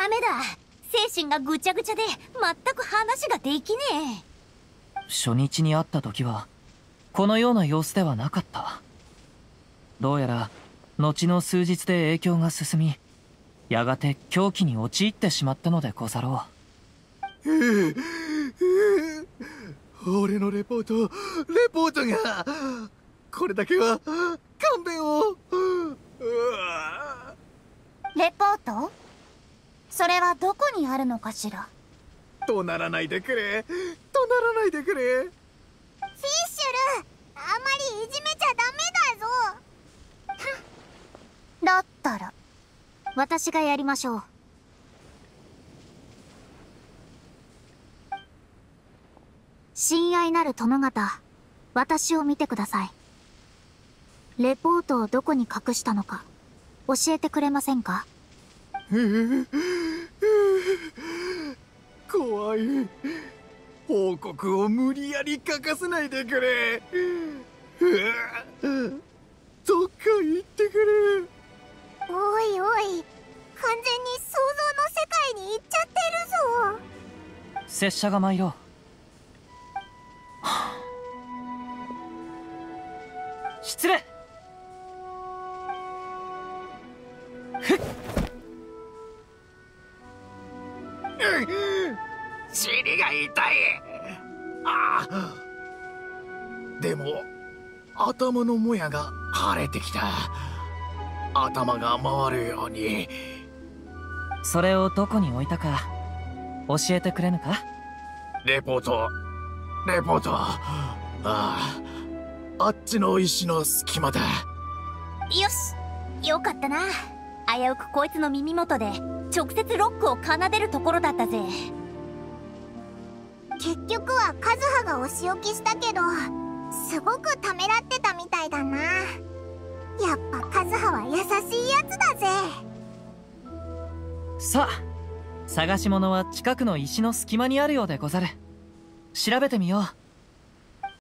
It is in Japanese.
ダメだ。精神がぐちゃぐちゃで全く話ができねえ。 初日に会った時はこのような様子ではなかった。どうやら後の数日で影響が進み、やがて狂気に陥ってしまったのでござろう。 俺のレポートがこれだけは勘弁を。 レポート？それはどこにあるのかしら。 怒鳴らないでくれ、怒鳴らないでくれ。 フィッシュル、あまりいじめちゃダメだぞ。 だったら私がやりましょう。親愛なる殿方、私を見てください。レポートをどこに隠したのか教えてくれませんか？ 怖い。報告を無理やり書かせないでくれ。どっか行ってくれ。 おいおい、完全に想像の世界に行っちゃってるぞ。 拙者が参ろう。失礼。 尻が痛い。でも頭のもやが腫れてきた。頭が回るように。 それをどこに置いたか教えてくれぬか？ レポート。あっちの石の隙間だ。 よし、よかったな。危うくこいつの耳元で直接ロックを奏でるところだったぜ。 結局はカズハがお仕置きしたけど、すごくためらってたみたいだな。やっぱカズハは優しいやつだぜ。 さあ、探し物は近くの石の隙間にあるようでござる。調べてみよう。